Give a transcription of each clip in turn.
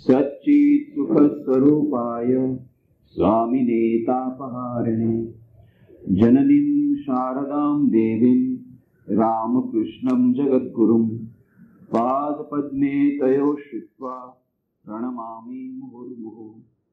सच्चित् सुख स्वरूपाय स्वामिने तापहारिणे जननीं शारदां देवीं रामकृष्णं जगद्गुरुं पादपद्मे तयोः श्रित्वा प्रणमामि मुहुर्मुहुः.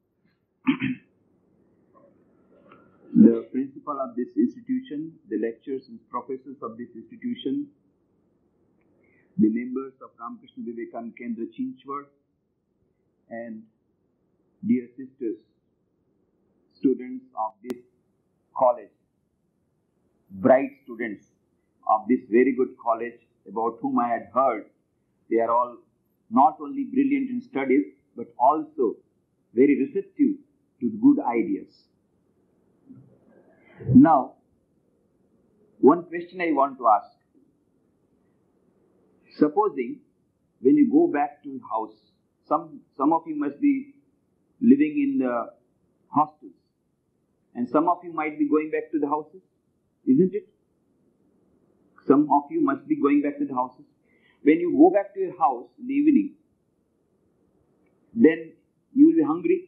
The principal of this institution, the lecturers and professors of this institution, the members of Ramakrishna Vivekananda Kendra Chinchwad, and dear sisters, students of this college, bright students of this very good college, about whom I had heard, they are all not only brilliant in studies, but also very receptive to good ideas. Now, one question I want to ask. Supposing when you go back to your house, some of you must be living in the hostels, and some of you might be going back to the houses, isn't it? Some of you must be going back to the houses. When you go back to your house in the evening, then you will be hungry.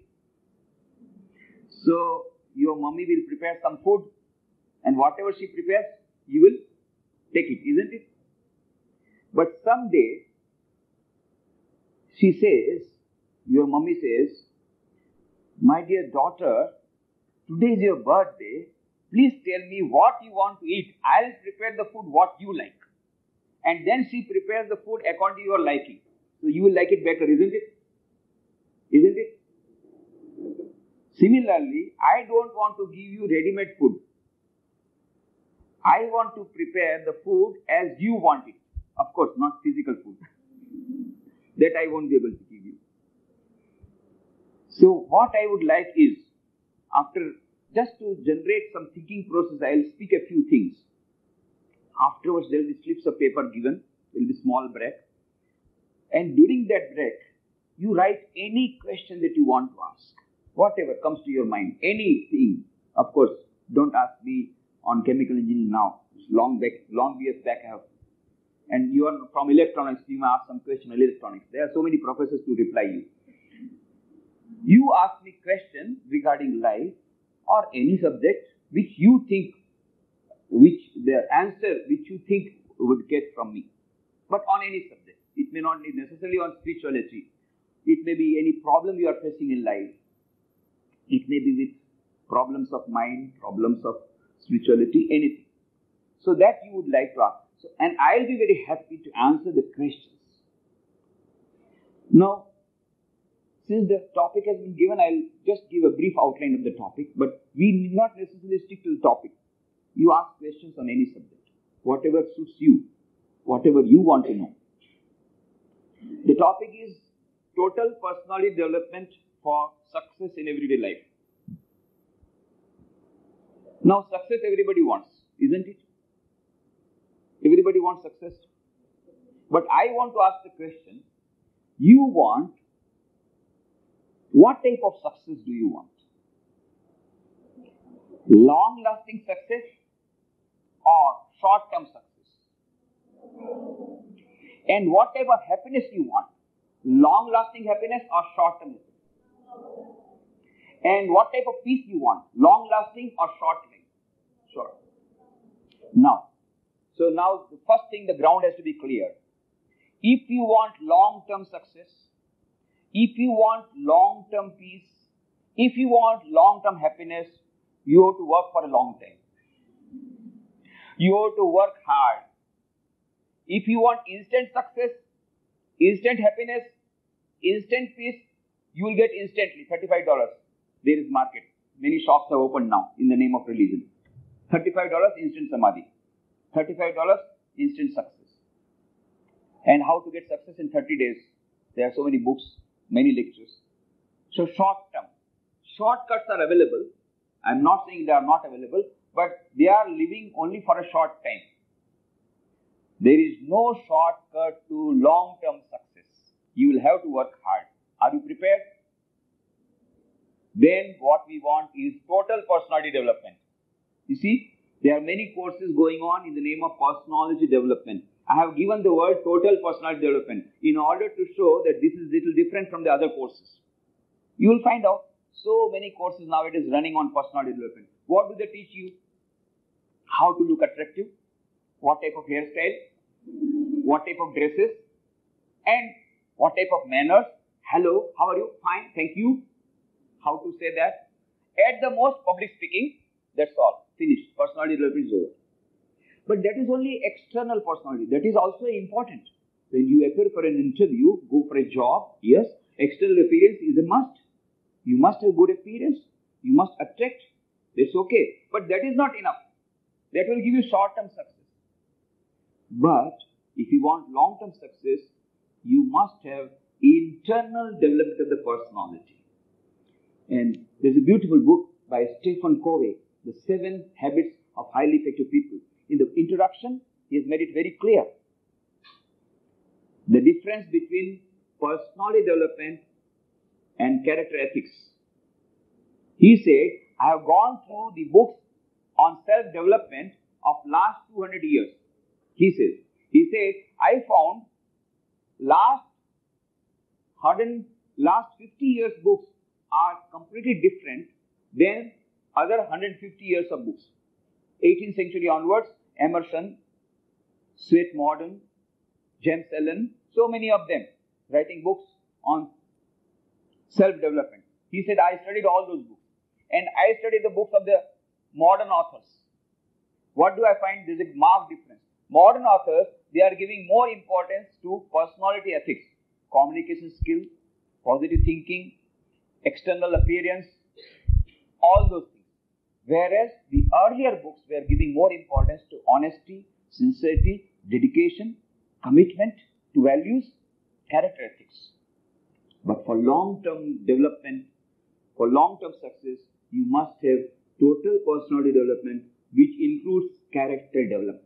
So your mommy will prepare some food, and whatever she prepares, you will take it, isn't it? But someday, she says, your mommy says, my dear daughter, today is your birthday, please tell me what you want to eat. I'll prepare the food what you like. And then she prepares the food according to your liking. So you will like it better, isn't it? Isn't it? Similarly, I don't want to give you ready-made food. I want to prepare the food as you want it. Of course, not physical food. That I won't be able to give you. So what I would like is, after just to generate some thinking process, I will speak a few things. Afterwards, there will be slips of paper given. There will be small break. And during that break, you write any question that you want to ask. Whatever comes to your mind. Anything. Of course, don't ask me on chemical engineering now. It's long years back I have. And you are from electronics, you may ask some question on electronics. There are so many professors to reply you. You ask me question regarding life or any subject which you think, which the answer which you think would get from me. But on any subject. It may not be necessarily on spirituality. It may be any problem you are facing in life. It may be with problems of mind, problems of spirituality, anything. So that you would like to ask. So, and I will be very happy to answer the questions. Now, since the topic has been given, I will just give a brief outline of the topic, but we need not necessarily stick to the topic. You ask questions on any subject, whatever suits you, whatever you want to know. The topic is total personality development for success in everyday life. Now, success everybody wants, isn't it? Everybody wants success. But I want to ask the question, you want, what type of success do you want? Long-lasting success or short-term success? And what type of happiness do you want? Long-lasting happiness or short-term happiness? And what type of peace do you want? Long-lasting or short-living? Sure. Now, the first thing, the ground has to be clear. If you want long-term success, if you want long-term peace, if you want long-term happiness, you have to work for a long time. You have to work hard. If you want instant success, instant happiness, instant peace, you will get instantly $35. There is market. Many shops have opened now in the name of religion. $35 instant samadhi. $35 instant success. And how to get success in 30 days. There are so many books, many lectures. So short term. Shortcuts are available. I am not saying they are not available, but they are living only for a short time. There is no shortcut to long-term success. You will have to work hard. Are you prepared? Then what we want is total personality development. You see, there are many courses going on in the name of personality development. I have given the word total personality development. in order to show that this is little different from the other courses. You will find out so many courses nowadays running on personality development. What do they teach you? How to look attractive, what type of hairstyle, what type of dresses, and what type of manners. Hello, how are you? Fine, thank you. How to say that? At the most, public speaking, that's all. Finished. Personality development is over. But that is only external personality. That is also important. When you appear for an interview, go for a job, yes, external appearance is a must. You must have good appearance. You must attract. That's okay. But that is not enough. That will give you short-term success. But if you want long-term success, you must have internal development of the personality. And there's a beautiful book by Stephen Covey, The 7 Habits of Highly Effective People. In the introduction, he has made it very clear. The difference between personality development and character ethics. He said, I have gone through the books on self-development of last 200 years. He says, I found last 50 years books are completely different than other 150 years of books. 18th century onwards, Emerson, Sweet Morton, James Allen, so many of them writing books on self-development. He said, I studied all those books. And I studied the books of the modern authors. What do I find? There's a marked difference. Modern authors, they are giving more importance to personality ethics, communication skill, positive thinking, external appearance, all those things. Whereas the earlier books were giving more importance to honesty, sincerity, dedication, commitment to values, character ethics. But for long-term development, for long-term success, you must have total personality development, which includes character development.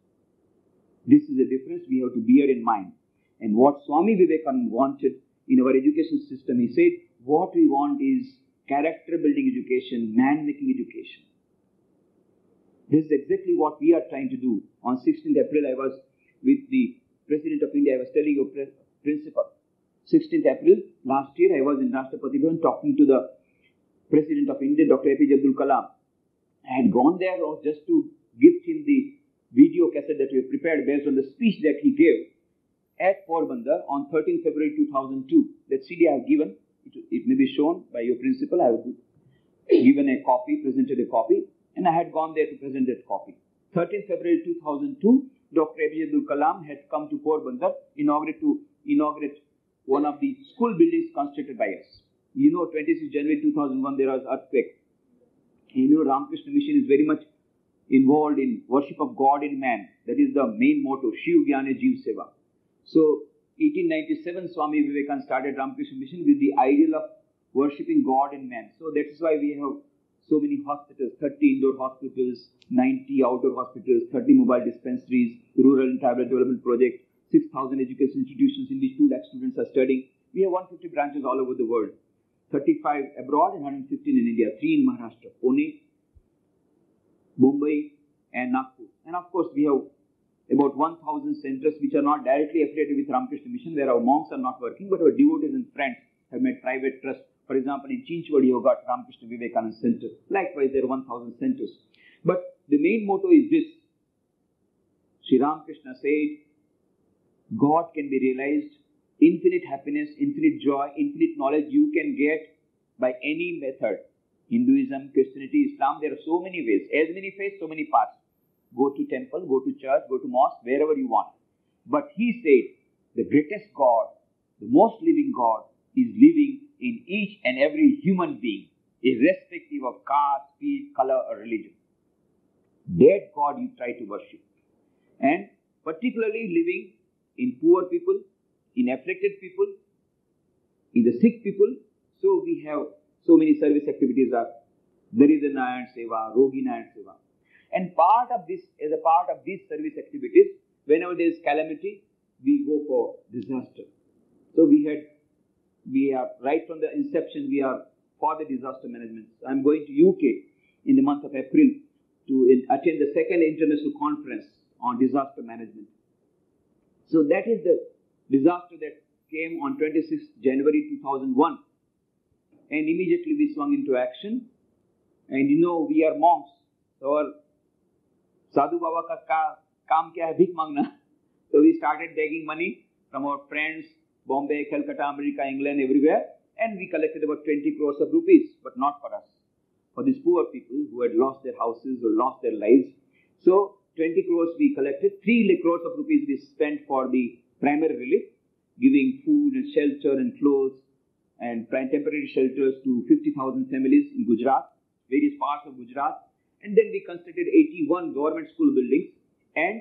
This is the difference we have to bear in mind. And what Swami Vivekananda wanted in our education system, he said, what we want is character building education, man making education. This is exactly what we are trying to do. On 16th April, I was with the President of India. I was telling you, Principal. 16th April last year, I was in Rashtrapati Bhavan talking to the President of India, Dr. APJ Abdul Kalam. I had gone there just to gift him the video cassette that we have prepared based on the speech that he gave at Porbandar on 13th February 2002. That CD I have given. It may be shown by your principal. I have given a copy, presented a copy, and I had gone there to present that copy. 13th February 2002, Dr. APJ Abdul Kalam had come to Porbandar to inaugurate one of the school buildings constructed by us. You know, 26th January 2001, there was earthquake. And you know, Ramakrishna Mission is very much involved in worship of God in man. That is the main motto, Shiv Gyane Jeev Seva. So, 1897, Swami Vivekananda started Ramakrishna Mission with the ideal of worshipping God in man. So, that is why we have so many hospitals, 30 indoor hospitals, 90 outdoor hospitals, 30 mobile dispensaries, rural and tribal development project, 6,000 education institutions in which 2 lakh students are studying. We have 150 branches all over the world, 35 abroad and 115 in India, 3 in Maharashtra, Pune, Mumbai and Nagpur. And of course, we have about 1,000 centers which are not directly affiliated with Ramakrishna Mission, where our monks are not working, but our devotees and friends have made private trusts. For example, in Chinchwad, you have got Ramakrishna Vivekananda Center. Likewise, there are 1,000 centers. But the main motto is this. Sri Ramakrishna said, God can be realized, infinite happiness, infinite joy, infinite knowledge you can get by any method. Hinduism, Christianity, Islam, there are so many ways. As many faiths, so many paths. Go to temple, go to church, go to mosque, wherever you want. But he said, the greatest God, the most living God, is living in each and every human being, irrespective of caste, creed, color, or religion. That God you try to worship. And particularly living in poor people, in afflicted people, in the sick people. So we have so many service activities are Daridra Nayan Seva, Rogi Nayan Seva. And part of this, as a part of these service activities, whenever there is calamity, we go for disaster. So we are right from the inception, we are for the disaster management. I'm going to UK in the month of April to attend the 2nd international conference on disaster management. So that is the disaster that came on 26th January 2001. And immediately we swung into action. And you know, we are monks. So our Sadhu Baba ka kaam kya hai? Bhik mangna. So we started begging money from our friends, Bombay, Calcutta, America, England, everywhere. And we collected about 20 crores of rupees, but not for us. For these poor people who had lost their houses or lost their lives. So 20 crores we collected. 3 crores of rupees we spent for the primary relief, giving food and shelter and clothes and temporary shelters to 50,000 families in Gujarat, various parts of Gujarat. And then we constructed 81 government school buildings and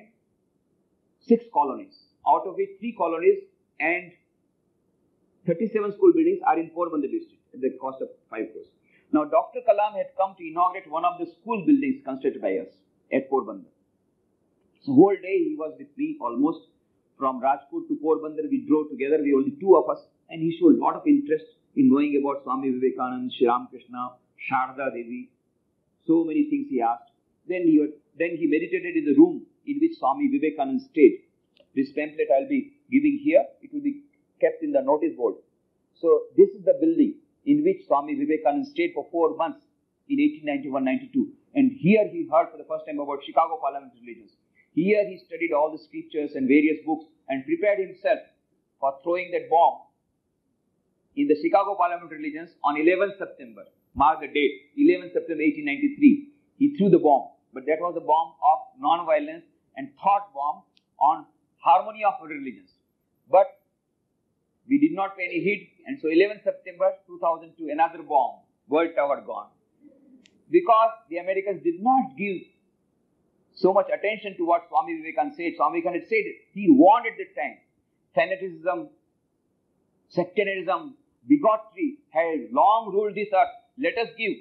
6 colonies, out of which 3 colonies and 37 school buildings are in Porbandar district at the cost of 5 crores. Now, Dr. Kalam had come to inaugurate one of the school buildings constructed by us at Porbandar. So, whole day he was with me almost. From Rajkot to Porbandar, we drove together. We were only 2 of us, and he showed a lot of interest in knowing about Swami Vivekananda, Sri Ramakrishna, Sharda Devi. So many things he asked. Then he meditated in the room in which Swami Vivekananda stayed. This pamphlet I'll be giving here. It will be kept in the notice board. So this is the building in which Swami Vivekananda stayed for 4 months in 1891-92. And here he heard for the first time about Chicago Parliament religions. Here he studied all the scriptures and various books and prepared himself for throwing that bomb in the Chicago Parliament religions on 11th September. Mark the date, 11th September 1893. He threw the bomb, but that was a bomb of non-violence and thought bomb on harmony of religions. But we did not pay any heed, and so 11th September 2002, another bomb, World Tower gone. Because the Americans did not give so much attention to what Swami Vivekananda said. Swami Vivekananda said he warned at that time. Fanaticism, sectarianism, bigotry had long ruled this earth. Let us give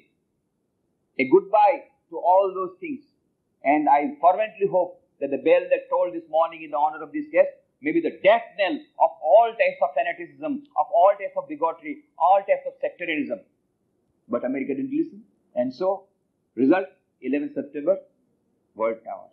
a goodbye to all those things. And I fervently hope that the bell that tolled this morning in the honor of this guest may be the death knell of all types of fanaticism, of all types of bigotry, all types of sectarianism. But America didn't listen. And so, result, 11th September, World Tower.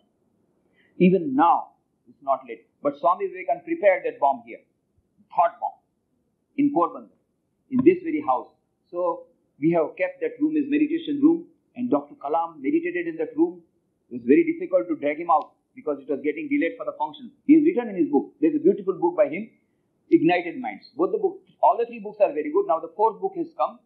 Even now, it's not late. But Swami Vivekananda prepared that bomb here, thought bomb, in Porbandar, in this very house. So, we have kept that room as meditation room, and Dr. Kalam meditated in that room. It was very difficult to drag him out because it was getting delayed for the function. He has written in his book. There's a beautiful book by him, Ignited Minds. Both the books, all the 3 books are very good. Now the 4th book has come.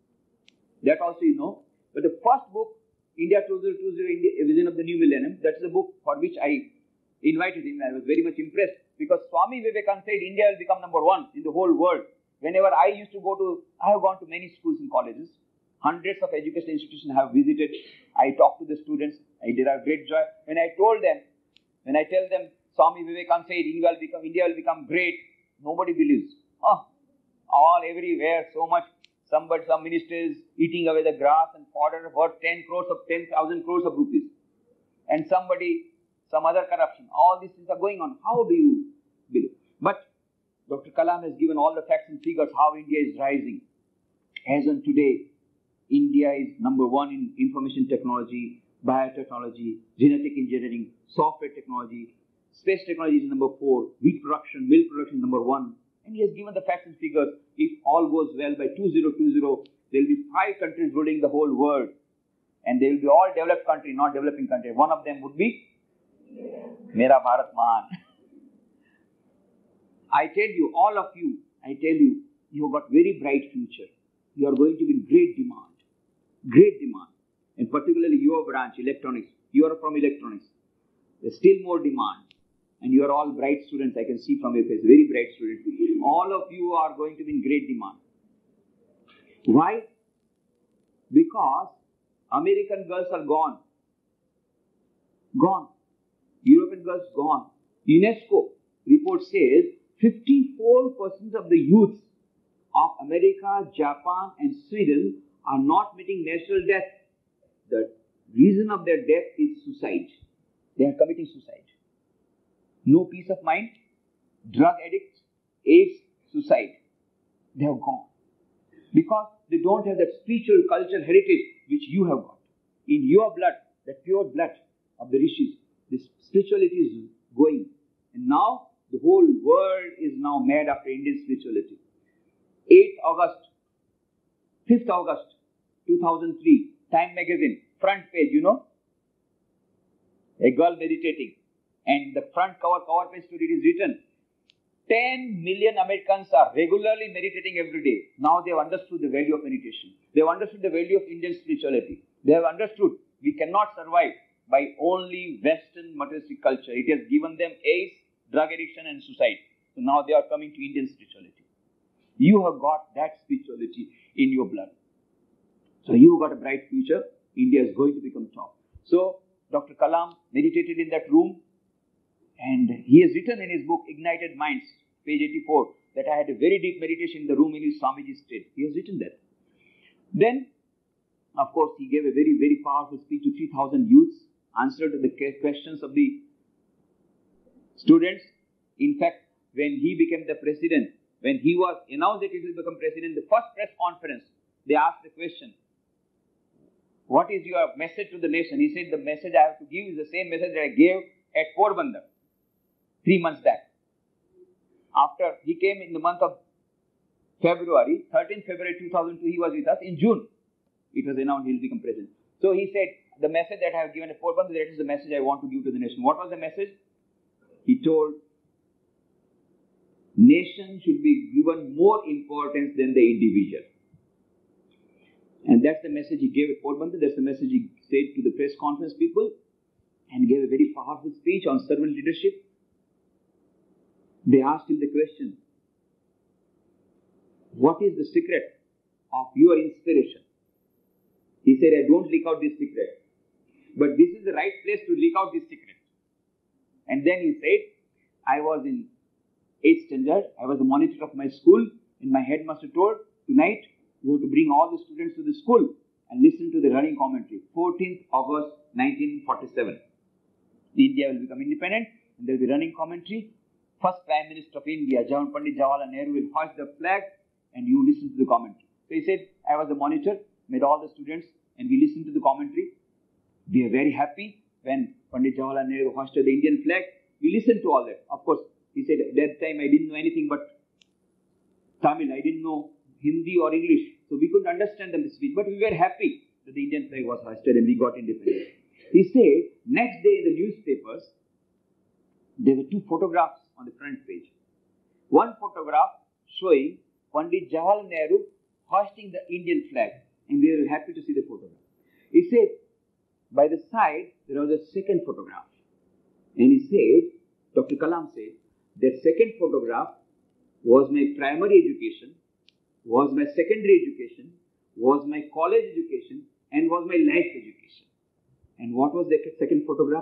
That also you know. But the first book, India 2020, A Vision of the New Millennium, that's the book for which I invited him. I was very much impressed because Swami Vivekananda said India will become number 1 in the whole world. Whenever I used to I have gone to many schools and colleges. Hundreds of educational institutions I have visited. I talked to the students. I derive great joy. When I tell them, Swami Vivekananda said India will become great, nobody believes. All everywhere, so much. Some ministers eating away the grass and fodder worth 10,000 crores of rupees. And some other corruption. All these things are going on. How do you believe? But Dr. Kalam has given all the facts and figures how India is rising. As on today, India is number 1 in information technology, biotechnology, genetic engineering, software technology, space technology is number 4, wheat production, milk production is number 1. And he has given the facts and figures. If all goes well, by 2020, there will be 5 countries ruling the whole world. And they will be all developed countries, not developing countries. One of them would be Mera Bharat Mahan. I tell you, all of you, you have got very bright future. You are going to be in great demand. Great demand. And particularly your branch, electronics. You are from electronics. There's still more demand. And you are all bright students, I can see from your face, very bright students. All of you are going to be in great demand. Why? Because American girls are gone. Gone. European girls gone. UNESCO report says 54% of the youth of America, Japan and Sweden are not meeting natural death. The reason of their death is suicide. They are committing suicide. No peace of mind, drug addicts, AIDS, suicide. They have gone. Because they don't have that spiritual cultural heritage which you have got. In your blood, that pure blood of the rishis, this spirituality is going. And now The whole world is now mad after Indian spirituality. 8th August, 5th August 2003, Time magazine, front page, a girl meditating. And the front cover page story is written, 10 million Americans are regularly meditating every day. Now they have understood the value of meditation. They have understood the value of Indian spirituality. They have understood we cannot survive by only Western materialistic culture. It has given them AIDS, drug addiction and suicide. So now they are coming to Indian spirituality. You have got that spirituality in your blood. So you have got a bright future. India is going to become top. So Dr. Kalam meditated in that room, and he has written in his book, Ignited Minds, page 84, that I had a very deep meditation in the room in which Swamiji stayed. He has written that. Then, of course, he gave a very, very powerful speech to 3,000 youths, answered the questions of the students. In fact, when he became the president, when he was announced that he will become president, the first press conference, they asked the question, what is your message to the nation? He said, the message I have to give is the same message that I gave at Porbandar 3 months back. After he came in the month of February, 13th February 2002, he was with us. In June, it was announced he will become president. So he said, the message that I have given at Porbandar, that is the message I want to give to the nation. What was the message? He told, nation should be given more importance than the individual. And that's the message he gave at Porbandar. That's the message he said to the press conference people, and gave a very powerful speech on servant leadership. They asked him the question, what is the secret of your inspiration? He said, I don't leak out this secret, but this is the right place to leak out this secret. And then he said, I was in 8th standard, I was the monitor of my school, and my headmaster told, tonight you have to bring all the students to the school and listen to the running commentary. 14th August 1947. India will become independent, and there will be running commentary. First Prime Minister of India, Pandit Jawaharlal Nehru, will hoist the flag, and you listen to the commentary. So he said, I was the monitor, met all the students, and we listened to the commentary. We are very happy when Pandit Jawaharlal Nehru hoisted the Indian flag. We listened to all that. Of course, he said, at that time I didn't know anything but Tamil. I didn't know Hindi or English. So we couldn't understand the speech. But we were happy that the Indian flag was hoisted and we got independence. He said, next day in the newspapers, there were 2 photographs on the front page. One photograph showing Pandit Jawaharlal Nehru hoisting the Indian flag, and we were happy to see the photograph. He said, by the side, there was a second photograph. And he said, Dr. Kalam said, that second photograph was my primary education, was my secondary education, was my college education, and was my life education. And what was the second photograph?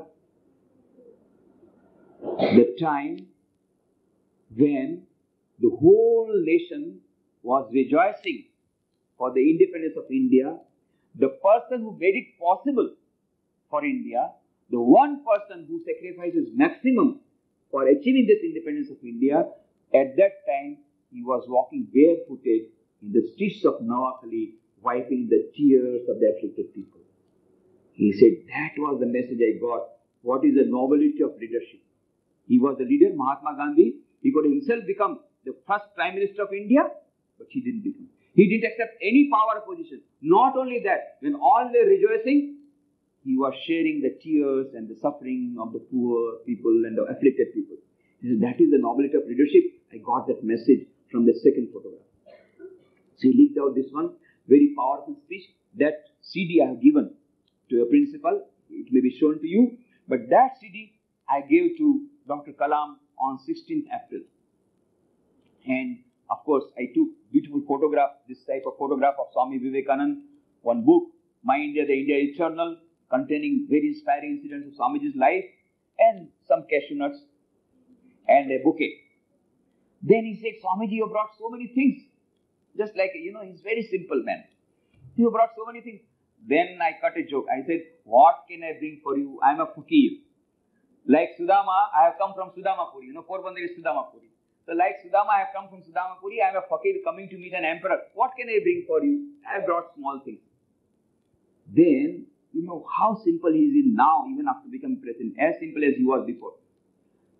The time when the whole nation was rejoicing for the independence of India. The person who made it possible for India, the one person who sacrifices maximum for achieving this independence of India, at that time he was walking barefooted in the streets of Noakhali, wiping the tears of the afflicted people. He said, that was the message I got. What is the nobility of leadership? He was the leader, Mahatma Gandhi. He could himself become the first Prime Minister of India, but he didn't become. He didn't accept any power or position. Not only that, when all were rejoicing, he was sharing the tears and the suffering of the poor people and the afflicted people. He said, that is the nobility of leadership. I got that message from the second photograph. So he leaked out this one, very powerful speech. That CD I have given to a principal. It may be shown to you. But that CD I gave to Dr. Kalam on 16th April. And of course, I took beautiful photograph, this type of photograph of Swami Vivekananda, one book, My India, the India Eternal, containing very inspiring incidents of Swamiji's life, and some cashew nuts, and a bouquet. Then he said, Swamiji, you brought so many things. Just like, he's very simple man. You brought so many things. Then I cut a joke. I said, what can I bring for you? I am a fakir. Like Sudama, I have come from Sudamapuri. Porbandar is Sudamapuri. So like Sudama, I have come from Sudamapuri. I am a fakir coming to meet an emperor. What can I bring for you? I have brought small things. Then, how simple he is now, even after becoming president. As simple as he was before.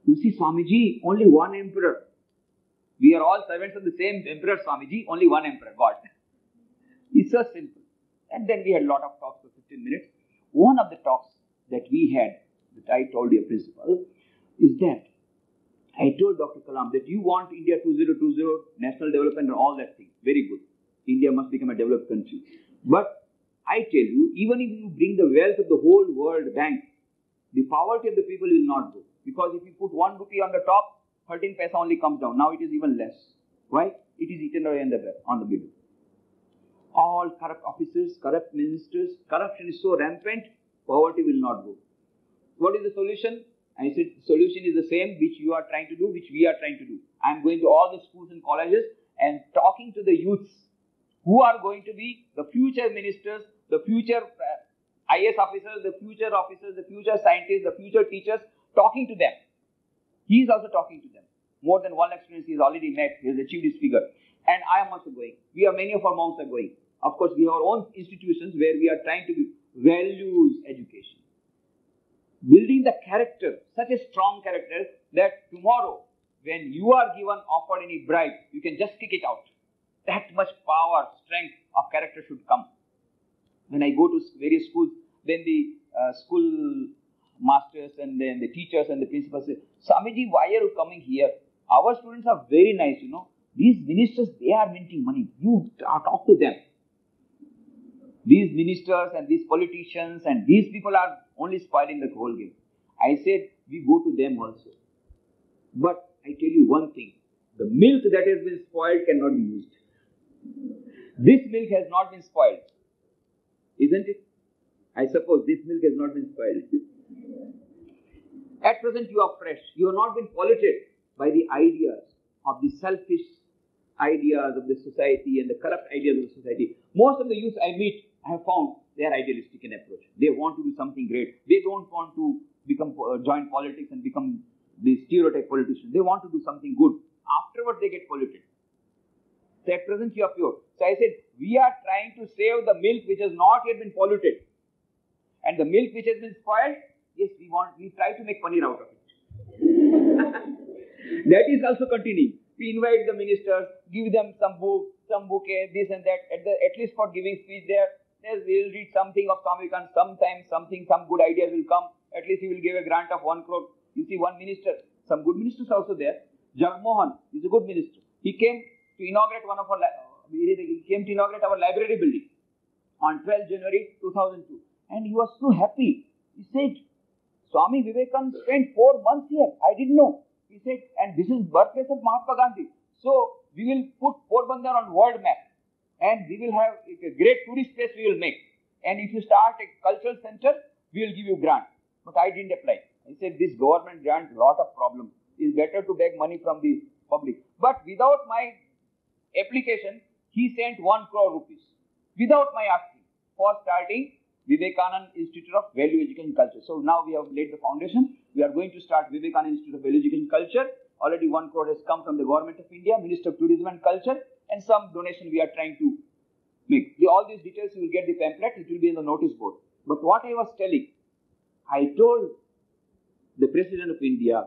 You see, Swamiji, only one emperor. We are all servants of the same emperor, Swamiji, only one emperor, God. It's so simple. And then we had a lot of talks for 15 minutes. One of the talks that we had, that I told your principal, is that I told Dr. Kalam that you want India 2020, national development and all that thing. Very good. India must become a developed country. But I tell you, even if you bring the wealth of the whole world bank, the poverty of the people will not go. Because if you put 1 rupee on the top, 13 paisa only comes down. Now it is even less. Why? It is eaten away on the middle. All corrupt officers, corrupt ministers, corruption is so rampant, poverty will not go. What is the solution? I said, the solution is the same which you are trying to do, which we are trying to do. I am going to all the schools and colleges and talking to the youths who are going to be the future ministers, the future IS officers, the future scientists, the future teachers, talking to them. He is also talking to them. More than 1 lakh students he has already met, he has achieved his figure. And I am also going. Many of our monks are going. Of course, we have our own institutions where we are trying to give values education. Building the character, such a strong character that tomorrow, when you are offered any bribe, you can just kick it out. That much power, strength of character should come. When I go to various schools, then the school masters and then the teachers and the principals say, Swamiji, why are you coming here? Our students are very nice, you know. These ministers, they are minting money. You talk to them. These ministers and these politicians and these people are only spoiling the whole game. I said, we go to them also. But I tell you one thing, the milk that has been spoiled cannot be used. This milk has not been spoiled, isn't it? I suppose this milk has not been spoiled. At present you are fresh. You have not been polluted by the ideas of the selfish ideas of the society and the corrupt ideas of the society. Most of the youth I meet, I have found they are idealistic in approach. They want to do something great. They don't want to join politics and become the stereotype politicians. They want to do something good. Afterwards they get polluted. So at present you are pure. So I said, we are trying to save the milk which has not yet been polluted. And the milk which has been spoiled, yes, we try to make paneer out of it. That is also continuing. We invite the ministers, give them some bouquet, this and that. At least for giving speech there, we will read something of Swami Vivekananda. Sometimes some good ideas will come. At least he will give a grant of 1 crore. You see, one minister, some good ministers also there. Jagmohan is a good minister. He came to inaugurate our library building on 12 January 2002. And he was so happy. He said, Swami Vivekananda spent 4 months here. I didn't know. He said, and this is birthplace of Mahatma Gandhi. So we will put Porbandar on world map. And we will have a great tourist place we will make. And if you start a cultural center, we will give you grant. But I didn't apply. I said, this government grant, lot of problems. It's better to beg money from the public. But without my application, he sent 1 crore rupees. Without my asking. For starting Vivekananda Institute of Value Education Culture. So now we have laid the foundation. We are going to start Vivekananda Institute of Value Education Culture. Already 1 crore has come from the Government of India, Minister of Tourism and Culture, and some donation we are trying to make. All these details you will get the pamphlet. It will be in the notice board. But what I was telling, I told the President of India,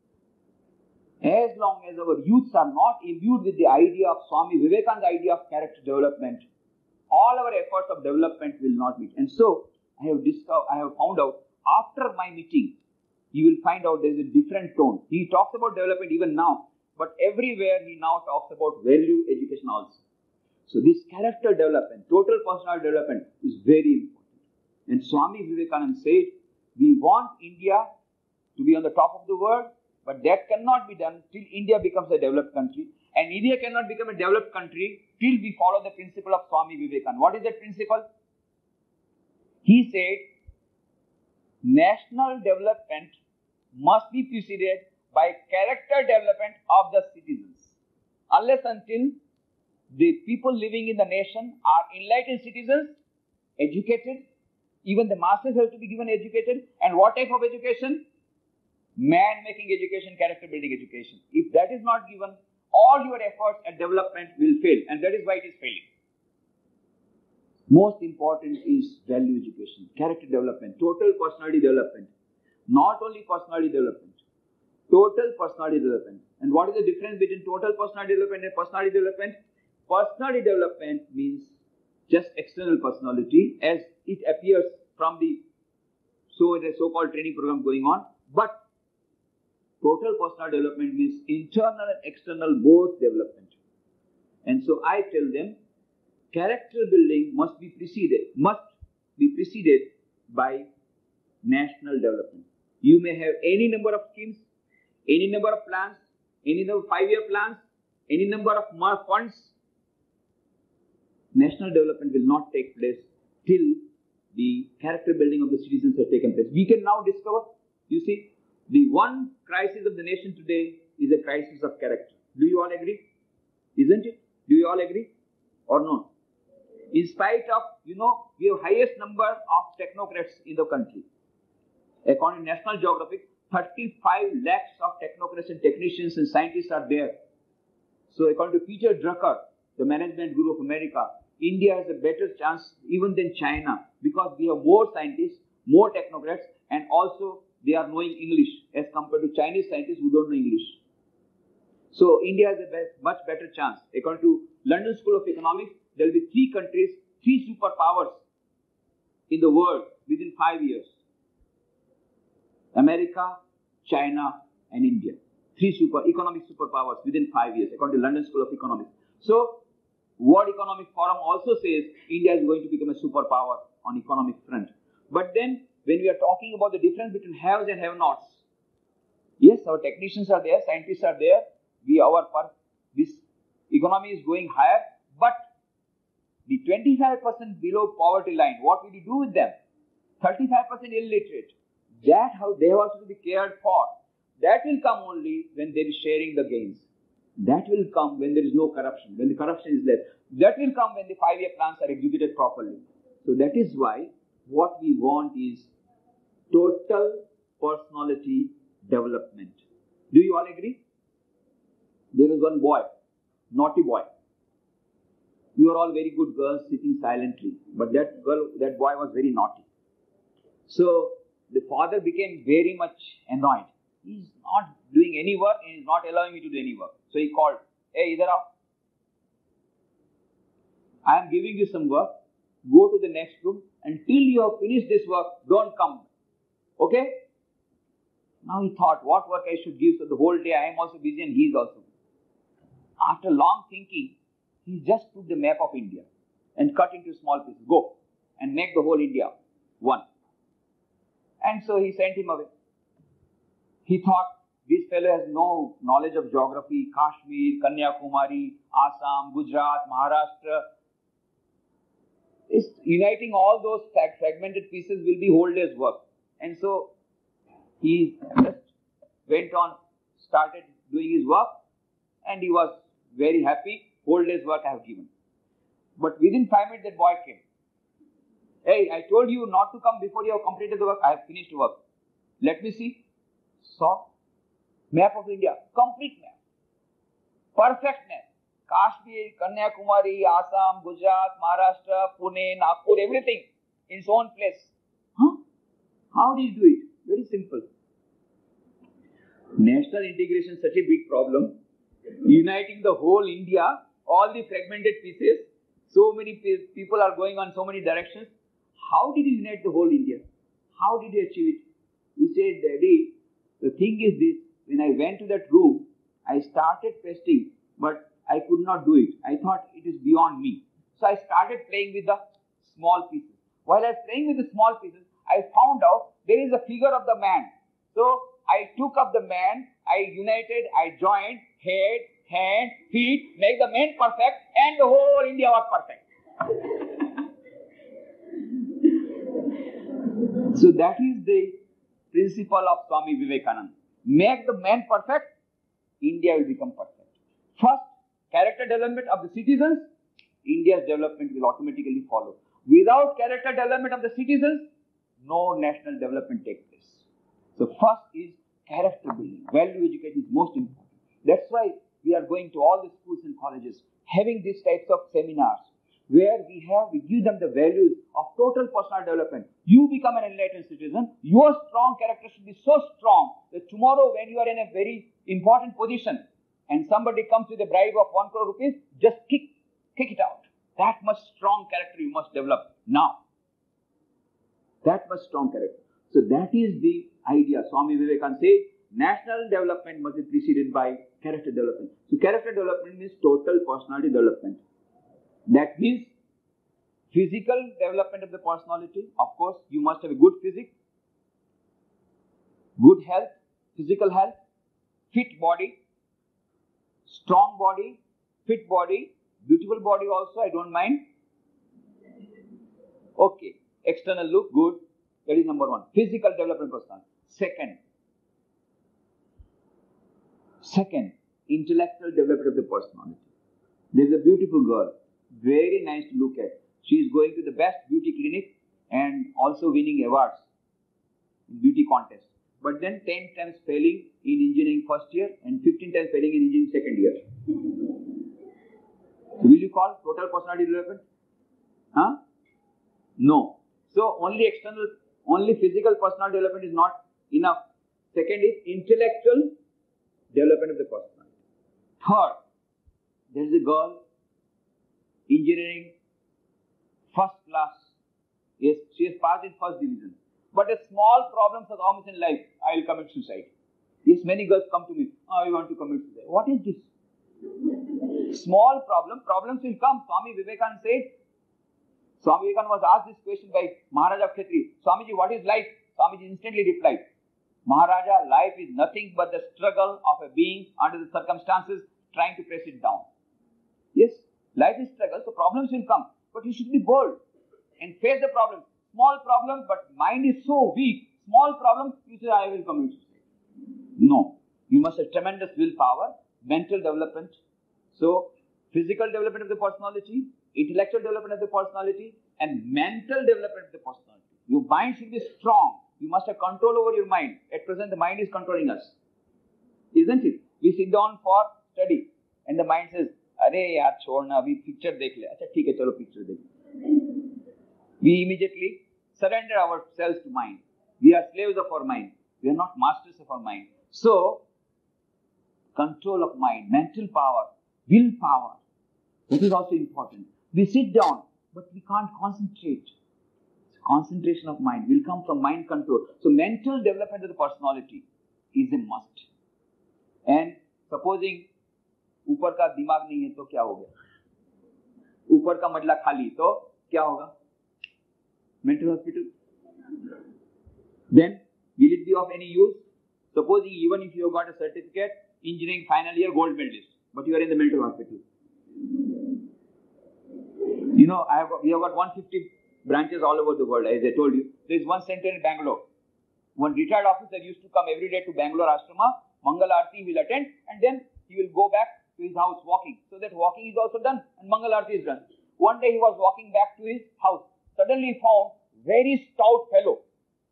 as long as our youths are not imbued with the idea of Swami Vivekananda's idea of character development, all our efforts of development will not meet. And so, I have found out, after my meeting, you will find out there is a different tone. He talks about development even now, but everywhere he now talks about value education also. So this character development, total personal development is very important. And Swami Vivekananda said, we want India to be on the top of the world, but that cannot be done till India becomes a developed country. And India cannot become a developed country till we follow the principle of Swami Vivekananda. What is that principle? He said, national development must be preceded by character development of the citizens. Unless until the people living in the nation are enlightened citizens, educated, even the masses have to be given educated. And what type of education? Man-making education, character-building education. If that is not given, all your efforts at development will fail, and that is why it is failing. Most important is value education, character development, total personality development. Not only personality development. total personality development. And what is the difference between total personality development and personality development? Personality development means just external personality as it appears from the so-called training program going on. But total personality development means internal and external both development. And so I tell them, character building must be preceded by national development. You may have any number of schemes, any number of plans, any number of 5-year plans, any number of funds. National development will not take place till the character building of the citizens has taken place. We can now discover, you see, the one crisis of the nation today is a crisis of character. Do you all agree? Isn't it? Do you all agree or not? In spite of, we have highest number of technocrats in the country. According to National Geographic, 35 lakhs of technocrats and technicians and scientists are there. So according to Peter Drucker, the management guru of America, India has a better chance even than China because we have more scientists, more technocrats, and also they are knowing English as compared to Chinese scientists who don't know English. So India has a much better chance. According to London School of Economics, there will be 3 countries, 3 superpowers in the world within 5 years. America, China, and India. 3 economic superpowers within 5 years, according to London School of Economics. So, World Economic Forum also says India is going to become a superpower on economic front. But then, when we are talking about the difference between haves and have-nots, yes, our technicians are there, scientists are there, this economy is going higher, but the 25% below poverty line, what will you do with them? 35% illiterate. That how they have also to be cared for. That will come only when there is sharing the gains. That will come when there is no corruption, when the corruption is less. That will come when the 5-year plans are executed properly. So that is why what we want is total personality development. Do you all agree? There was one boy, naughty boy. You are all very good girls sitting silently, but that boy was very naughty. So the father became very much annoyed. He's not doing any work and he's not allowing me to do any work. So he called, "Hey, idhar aao. I am giving you some work. Go to the next room. Until you have finished this work, don't come. Okay?" Now he thought, what work I should give? So the whole day I am also busy and he is also. After long thinking, he just took the map of India and cut into small pieces. Go and make the whole India one. And so he sent him away. He thought, this fellow has no knowledge of geography, Kashmir, Kanyakumari, Assam, Gujarat, Maharashtra. Uniting all those fragmented pieces will be whole day's work. And so he just went on, started doing his work, and he was very happy. Whole day's work I have given. But within 5 minutes, that boy came. "Hey, I told you not to come before you have completed the work. I have finished the work. Let me see." Saw map of India, complete map, perfect map. Kashmir, Kanyakumari, Assam, Gujarat, Maharashtra, Pune, Nagpur, everything in its own place. How did he do it? Very simple. National integration is such a big problem. Uniting the whole India, all the fragmented pieces, so many people are going on so many directions. How did he unite the whole India? How did he achieve it? He said, "Daddy, the thing is this, when I went to that room, I started pasting, but I could not do it. I thought it is beyond me. So I started playing with the small pieces. While I was playing with the small pieces, I found out there is a figure of the man. So I took up the man, I united, I joined, head, hand, feet, make the man perfect, and the whole India was perfect." So that is the principle of Swami Vivekananda. Make the man perfect, India will become perfect. First, character development of the citizens, India's development will automatically follow. Without character development of the citizens, no national development takes place. So first is character building. Value education is most important. That's why we are going to all the schools and colleges, having these types of seminars, where we give them the values of total personal development. You become an enlightened citizen. Your strong character should be so strong that tomorrow when you are in a very important position and somebody comes with a bribe of 1 crore rupees, just kick it out. That much strong character you must develop now. That much strong character. So that is the idea. Swami Vivekananda says, national development must be preceded by character development. So character development means total personality development. That means physical development of the personality. Of course, you must have a good physique, good health, physical health, fit body, strong body, fit body, beautiful body also, I don't mind. Okay, external look, good. That is number one. Physical development personality. Second, intellectual development of the personality. There is a beautiful girl, very nice to look at. She is going to the best beauty clinic and also winning awards in beauty contest. But then 10 times failing in engineering first year and 15 times failing in engineering second year. So will you call total personality development? Huh? No. So only physical personality development is not enough. Second is intellectual development of the personality. Third, there is a girl, engineering, first class. Yes, she has passed in first division. But a small problem has comes in life. I will commit suicide. Yes, many girls come to me. I want to commit suicide. What is this? Small problems will come. Swami Vivekananda said, Swami Vivekananda was asked this question by Maharaja Khetri. Swamiji, what is life? Swamiji instantly replied, Maharaja, life is nothing but the struggle of a being under the circumstances trying to press it down. Yes, life is struggle, so problems will come. But you should be bold and face the problem. Small problem, but mind is so weak. Small problem, you say, I will commit suicide. No. You must have tremendous willpower, mental development. So, physical development of the personality, intellectual development of the personality, and mental development of the personality. Your mind should be strong. You must have control over your mind. At present, the mind is controlling us. Isn't it? We sit down for study, and the mind says, अरे यार छोड़ना अभी picture देख ले अच्छा ठीक है चलो पिक्चर देख we immediately surrender ourselves to mind. We are slaves of our mind. We are not masters of our mind. So control of mind, mental power, willpower, that is also important. We sit down but we can't concentrate. Concentration of mind will come from mind control. So mental development of the personality is a must. And supposing ऊपर का दिमाग नहीं है तो क्या हो गया? ऊपर का मडला खाली तो क्या होगा? Mental hospital. Then will it be of any use? Supposing even if you have got a certificate, engineering final year gold medalist, but you are in the mental hospital. You know, we have got 150 branches all over the world, as I told you. There is one center in Bangalore. One retired officer used to come every day to Bangalore Ashrama, Mangal Aarti he will attend, and then he will go back to his house walking. So that walking is also done and Mangal Aarti is done. One day he was walking back to his house. Suddenly he found very stout fellow,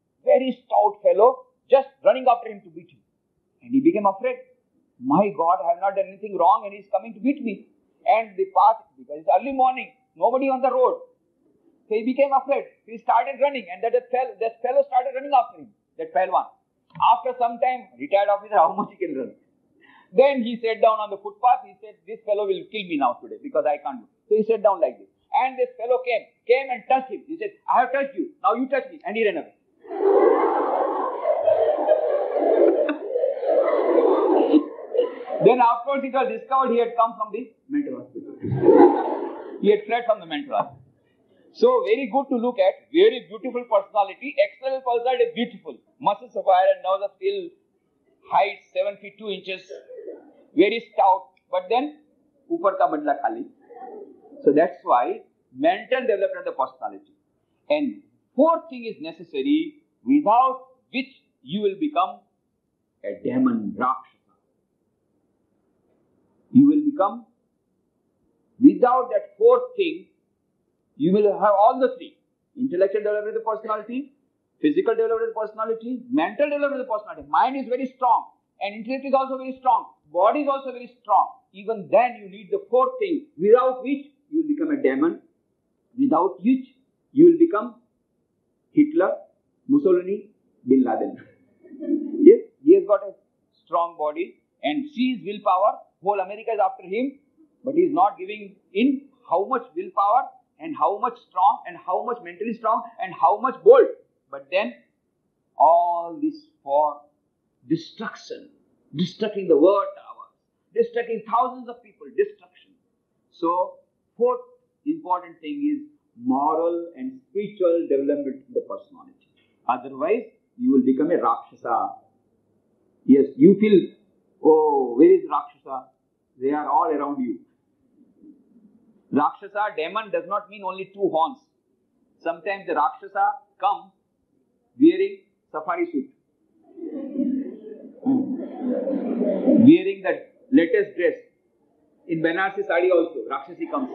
just running after him to beat him. And he became afraid. My God, I have not done anything wrong and he is coming to beat me. And the path, because it's early morning, nobody on the road. So he became afraid. He started running and that fellow started running after him, that Pahalwan. After some time, retired officer, how much he can run? Then he sat down on the footpath. He said, this fellow will kill me now today because I can't do. So he sat down like this. And this fellow came and touched him. He said, I have touched you. Now you touch me. And he ran away. Then afterwards it was discovered he had come from the mental hospital. He had fled from the mental hospital. So very good to look at. Very beautiful personality. External personality beautiful. Muscles of iron, nerves of steel. Height 7 feet 2 inches. Very stout. But then, upar ka badla khali. So that's why mental development of the personality. And fourth thing is necessary, without which you will become a demon, Rakshasa. You will become, without that fourth thing, you will have all the three. Intellectual development of the personality, physical development of the personality, mental development of the personality. Mind is very strong and intellect is also very strong. Body is also very strong. Even then you need the fourth thing, without which you will become a demon without which you will become Hitler, Mussolini, Bin Laden. Yes, he has got a strong body and sees willpower. Whole America is after him, but he is not giving in how much willpower and how much strong and how much mentally strong and how much bold. But then all this for destruction, destructing the world towers, destructing thousands of people, destruction. So, fourth important thing is moral and spiritual development of the personality. Otherwise, you will become a Rakshasa. Yes, you feel, oh, where is Rakshasa? They are all around you. Rakshasa, demon does not mean only two horns. Sometimes the Rakshasa come wearing safari suit. Wearing the latest dress. In Banarsi sari also, Rakshasi comes.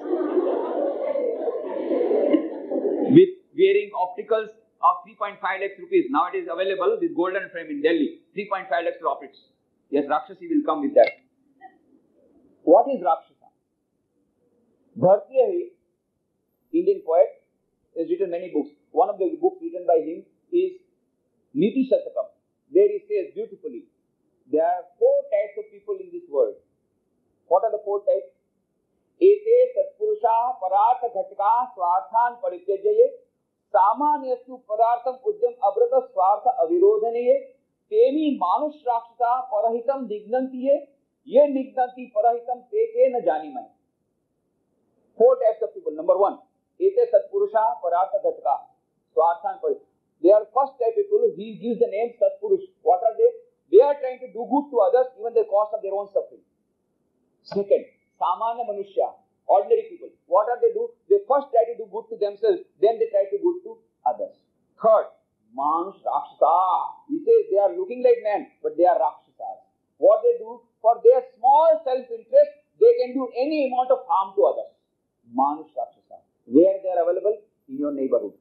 With wearing opticals of 3.5 lakhs rupees. Now it is available with golden frame in Delhi. 3.5 lakhs for optics. Yes, Rakshasi will come with that. What is Rakshasa? Bhartiya, Indian poet, has written many books. One of the books written by him is Niti Shatakam. There he says beautifully, there are 4 types of people in this world. What are the 4 types? Ete satpurusha parartha ghatka swarthan parityajye samanyastu parartham udyam abrata swartha avirodhanaye temi manush rakshasa parahitam dignantiye ye dignanti parahitam teke na janimay. 4 types of people. Number 1, Ete satpurusha parartha ghatka swarthan parityajye. They are first type of people. He gives the name Satpurush. What are they? They are trying to do good to others even at the cost of their own suffering. Second, Samanya Manushya, ordinary people. What are they do? They first try to do good to themselves, then they try to do good to others. Third, Manush Rakshasa. He says they are looking like men, but they are Rakshasas. What they do? For their small self-interest, they can do any amount of harm to others. Manush Rakshasa. Where they are available? In your neighborhood.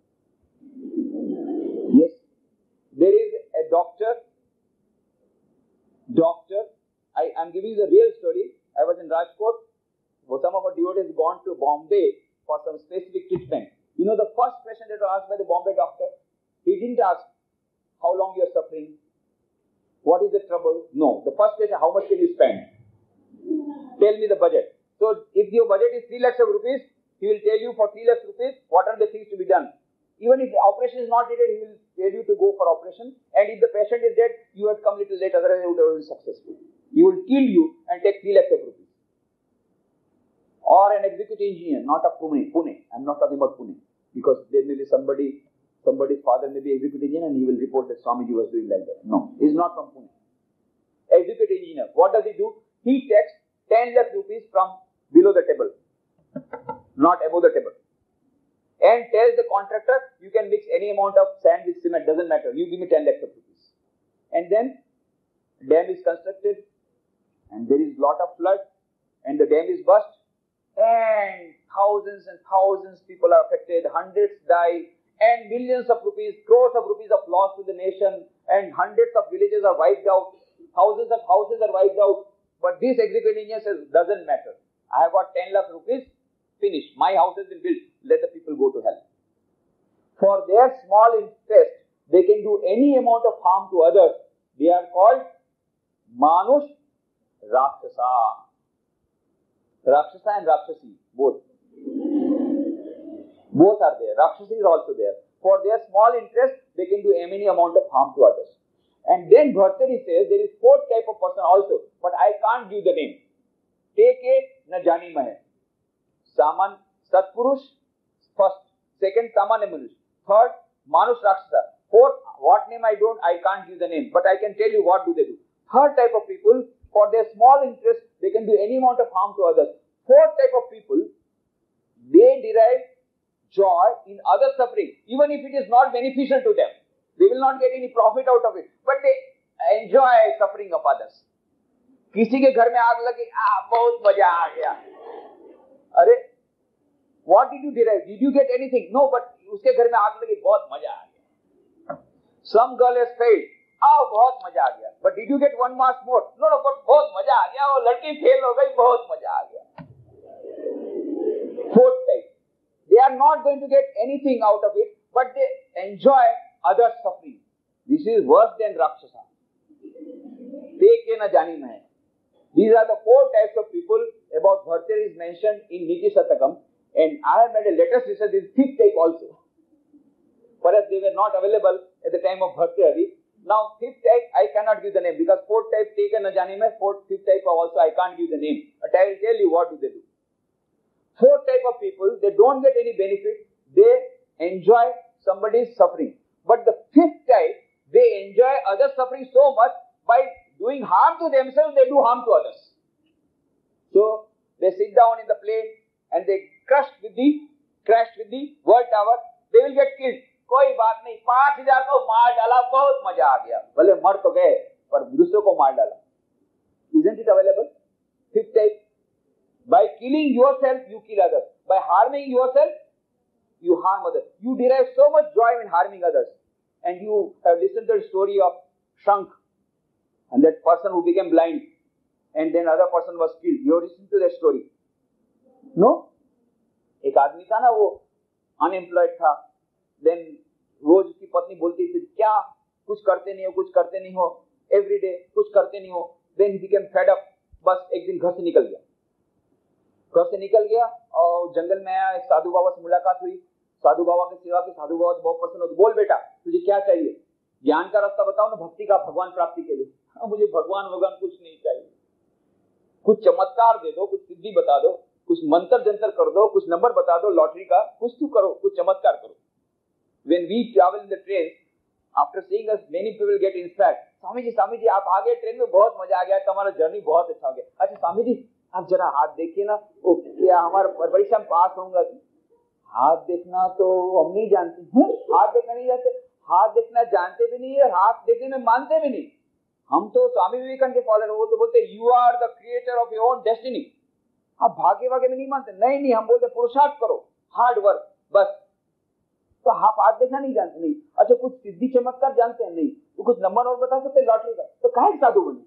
Yes. There is a doctor. I am giving you the real story. I was in Rajkot. Some of our devotees gone to Bombay for some specific treatment. You know the first question that was asked by the Bombay doctor? He didn't ask, how long you are suffering? What is the trouble? No. The first question, how much can you spend? Tell me the budget. So, if your budget is 3 lakhs of rupees, he will tell you for 3 lakhs rupees, what are the things to be done. Even if the operation is not needed, he will tell you to go for operation. And if the patient is dead, you have come little late, otherwise you would have been successful. He will kill you and take 3 lakhs of rupees. Or an executive engineer, not of Pune. I'm not talking about Pune. Because there may be somebody's father may be executive engineer and he will report that Swamiji was doing like that. No, he's not from Pune. Executive engineer, what does he do? He takes 10 lakh rupees from below the table, not above the table. And tells the contractor, you can mix any amount of sand with cement, doesn't matter. You give me 10 lakhs of rupees. And then, dam is constructed, and there is lot of flood, and the dam is burst, and thousands people are affected, hundreds die, and millions of rupees, crores of rupees of loss to the nation, and hundreds of villages are wiped out, thousands of houses are wiped out. But this executive engineer says, doesn't matter. I have got 10 lakh rupees, finished. My house has been built. Let the people go to hell. For their small interest, they can do any amount of harm to others. They are called Manush Rakshasa. Rakshasa and Rakshasi, both. Both are there. Rakshasi is also there. For their small interest, they can do any amount of harm to others. And then Bhartari says there is 4th type of person also, but I can't give the name. Teke na jani mahe. Saman Satpurush, first. Second, Samanya Manush. Third, Manush Rakshasa. Fourth, what name I can't give the name, but I can tell you what do they do. Third type of people, for their small interest, they can do any amount of harm to others. Fourth type of people, they derive joy in other suffering, even if it is not beneficial to them. They will not get any profit out of it, but they enjoy suffering of others. किसी के घर में आग लगी, बहुत मजा आ गया. अरे, what did you derive? Did you get anything? No, but उसके घर में आग लगी, बहुत मजा आ गया. Some girl has failed. बहुत मजा आ गया. But did you get 1 mark more? No, but बहुत मजा आ गया. वो लड़की फेल हो गई, बहुत मजा आ गया. Fourth type. they are not going to get anything out of it, but they enjoy others' suffering. This is worse than Rakshasa. Teke na jani mein. These are the 4 types of people about Bhartari is mentioned in Niti Satakam, and I have made a latest research in 5th type also. Perhaps they were not available at the time of Bhartari. Now 5th type I cannot give the name because 4th type Teke na jani mein, 5th type also I can't give the name. But I will tell you what do they do. 4th type of people, they don't get any benefit, they enjoy somebody's suffering. But the 5th type, they enjoy others' suffering so much, by doing harm to themselves, they do harm to others. So, they sit down in the plane and they crash with the world tower, they will get killed. कोई बात नहीं, 5,000 को मार डाला, बहुत मजा आ गया. भले मर तो गए, पर दूसरों को मार डाला. Isn't it available? 5th type. By killing yourself, you kill others. By harming yourself, you harm others. You derive so much joy in harming others. And you have listened to the story of Shank, and that person who became blind, and then other person was killed. You have listened to that story? No? एक आदमी था ना, वो unemployed था. Then rose उसकी पत्नी बोलती थी, क्या कुछ करते नहीं हो, एवरी डे कुछ करते नहीं हो. Then he became fed up. बस एक दिन घर से निकल गया और जंगल में आया. एक साधु बाबा से मुलाकात हुई. साधु बाबा की सेवा की. साधु बाबा तो बहुत पसंद होते. बोल बेटा, तुझे क्या चाहिए? ज्ञान का रास्ता बताओ ना, भक्ति का, भगवान प्राप्ति के लिए. मुझे भगवान कुछ नहीं चाहिए. कुछ चमत्कार दे दो, कुछ सिद्धि बता दो, कुछ मंत्र जंतर कर दो, कुछ नंबर बता दो लॉटरी का, कुछ तो करो, कुछ चमत्कार करो. When we travel in the train, after seeing us, many people get inspired. Swami ji आप आ गए ट्रेन में, बहुत मजा आ गया, तुम्हारा जर्नी बहुत अच्छा हो गया. अच्छा स्वामी जी आप जरा हाथ देखिए ना, वो क्या हमारा परीक्षा में पास होऊंगा? हाथ देखना तो हम नहीं जानते. हाथ देखना नहीं जानते? हाथ देखना जानते भी नहीं है, हाथ देखने में मानते भी नहीं. हम तो स्वामी विवेकानंद के फॉलोअर. वो तो बोलते you are the creator of your own destiny. आप भाग्य में नहीं मानते. नहीं, हम बोलते पुरुषार्थ करो, हार्ड वर्क, बस. तो आप हाथ देखना नहीं जानते? नहीं. अच्छा कुछ सिद्धि चमत्कार जानते हैं? नहीं. तो कुछ नंबर और बता सकते लॉटरी का? तो काहे साधु बने?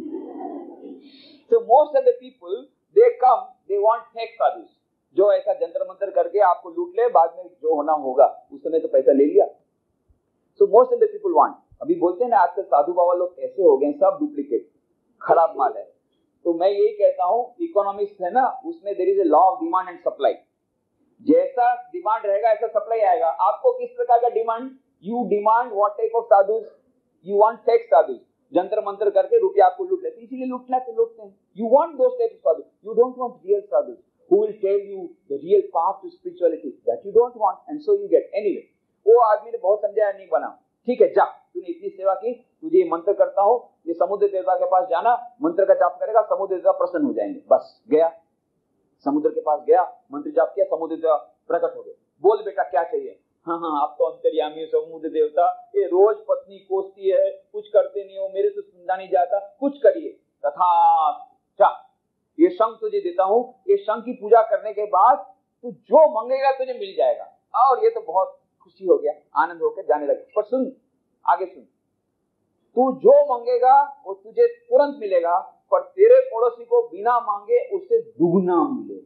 So most of the people, they come, they want fake sadhus. जो ऐसा जंतर मंतर करके आपको लूट ले, बाद में जो होना होगा, उस समय तो पैसा ले लिया. So most of the people want. अभी बोलते हैं ना आजकल साधु बाबा लोग ऐसे हो गए, सब डुप्लीकेट, खराब माल है. तो मैं यही कहता हूँ, इकोनॉमिक्स है ना, उसमें there is a law of demand and supply. जैसा डिमांड रहेगा ऐसा सप्लाई आएगा. आपको किस प्रकार का demand? You demand what type of sadhus? You want fake sadhus, जंतर मंतर करके रुपया आपको लूट लेते, इसीलिए लूटना तो लूटते हैं. You want those type of sadhus. You don't want real sadhus who will tell you the real path to spirituality. That you don't want, and so you get. Anyway, वो आदमी ने बहुत समझाया, नहीं बना. ठीक है, जा, तूने इतनी सेवा की, तुझे ये मंत्र करता हो, ये समुद्र देवता के पास जाना, मंत्र का जाप करेगा, समुद्र देवता प्रसन्न हो जाएंगे. बस गया, समुद्र के पास गया, मंत्र जाप किया, समुद्र देवता प्रकट हो गए. बोल बेटा क्या चाहिए? हाँ, आप तो अंतर्यामी समुद्र देवता, ये रोज पत्नी कोसती है, कुछ करते नहीं हो, मेरे से सुनना नहीं जाता, कुछ करिए. तथा ये शंख तुझे देता हूँ, ये शंख की पूजा करने के बाद तू जो मांगेगा तुझे मिल जाएगा. और ये तो बहुत खुशी हो गया, आनंद होकर जाने लगे. पर सुन, आगे सुन, तू जो मांगेगा वो तुझे तुरंत मिलेगा, पर तेरे पड़ोसी को बिना मांगे उससे दुगना मिलेगा.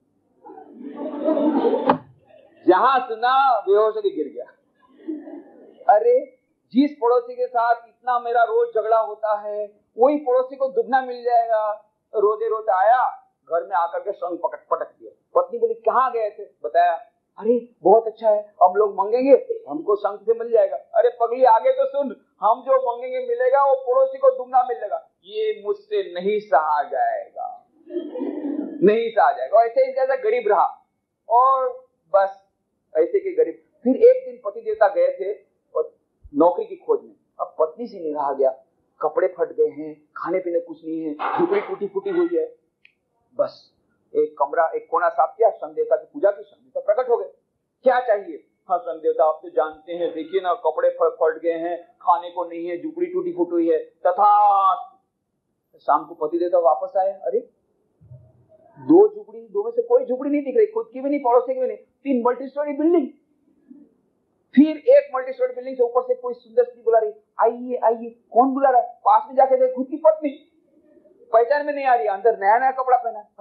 जहां सुना बेहोश होकर गिर गया. अरे जिस पड़ोसी के साथ इतना मेरा रोज झगड़ा होता है, वही पड़ोसी को दुगना मिल जाएगा. रोते रोते आया, घर में आकर के शंख पटक दिया. पत्नी बोली कहाँ गए थे? बताया, अरे बहुत अच्छा है, हम लोग मांगेंगे हमको शंख से मिल जाएगा. अरे पगली आगे तो सुन, हम जो मांगेंगे मिलेगा, वो पड़ोसी को दुगना मिलेगा. ये मुझसे नहीं सहा जाएगा, नहीं सहा जाएगा. ऐसे ही जैसा गरीब रहा, और बस ऐसे के गरीब. फिर एक दिन पति देवता गए थे नौकरी की खोज में. अब पत्नी से नहीं रहा गया, कपड़े फट गए हैं, खाने पीने कुछ नहीं है, झुपड़ी टूटी फूटी हुई है. बस एक कमरा, एक कोना साफ किया, शनि देवता की पूजा की, शनि देवता प्रकट हो गए. क्या चाहिए? हाँ शनि देवता आप तो जानते हैं, देखिए ना कपड़े फट गए हैं, खाने को नहीं है, झुपड़ी टूटी फूटी हुई है. तथा शाम को पति देवता वापस आए. अरे दो झुपड़ी, दो में से कोई झुपड़ी नहीं दिख रही, खुद की भी नहीं, पड़ोसी की भी नहीं. 3 मल्टी स्टोरी बिल्डिंग. फिर एक मल्टी स्टोरी बिल्डिंग से ऊपर से कोई सुंदर स्त्री बुला रही, आइए आइए. कौन बुला रहा है? पास में जाके देख, खुद की पत्नी. पहचान में नहीं आ रही, अंदर नया नया कपड़ा पहना. अरे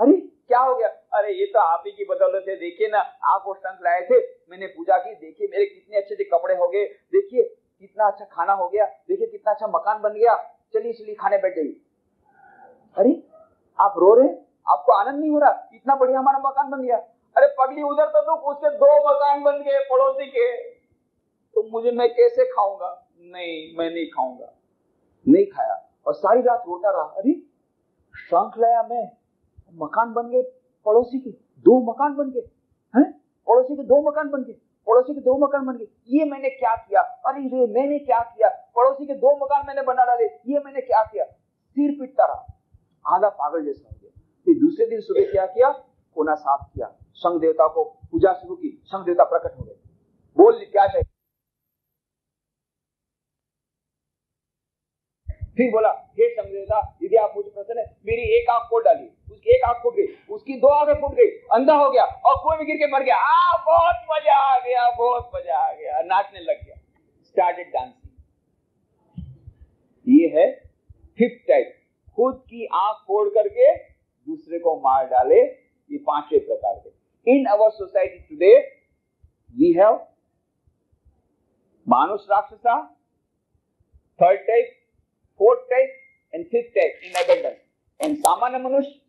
क्या हो गया? अरे ये तो आप ही की बदौलत है, देखिए ना आप वो शंख लाए थे, मैंने पूजा की, देखिए मेरे कितने अच्छे अच्छे कपड़े हो गए, देखिए कितना अच्छा खाना हो गया, देखिए कितना अच्छा मकान बन गया, चलिए चलिए खाने बैठ गई। अरे आप रो रहे, आपको आनंद नहीं हो रहा, इतना बढ़िया हमारा मकान बन गया। अरे पगली उधर तो उसके 2 मकान बन गए पड़ोसी के, तो मुझे, मैं कैसे खाऊंगा? नहीं मैं नहीं खाऊंगा। नहीं खाया और सारी रात रोता रहा। अरे शंख लाया मैं, मकान बन गए पड़ोसी के, 2 मकान बन गए हैं, पड़ोसी के 2 मकान बन गए, पड़ोसी के 2 मकान बन गए, ये मैंने क्या किया? अरे रे मैंने क्या किया? पड़ोसी के 2 मकान मैंने बना डाले, ये मैंने क्या किया? सिर पीटता रहा, आधा पागल जैसा हो गया। फिर दूसरे दिन सुबह क्या किया? कोना साफ किया, शंख देवता को पूजा शुरू की, शंख देवता प्रकट हो गए। बोल क्या चाहिए? फिर बोला, हे शंख देवता यदि आप मुझे प्रसन्न है, मेरी एक आंख फोड़ डाली, उसकी एक आंख फूट गई, उसकी 2 आंखें फूट गई, अंधा हो गया और कुएं में गिर के मर गया। बहुत मजा आ गया, बहुत मजा आ गया, नाचने लग गया, स्टार्टेड डांसिंग। ये है 5th टाइप, खुद की आंख फोड़ करके दूसरे को मार डाले, ये 5वें प्रकार के। In our society today we have मानुष राक्षसा, 3rd type, 4th type and 5th type in abundance, and सामान्य मनुष्य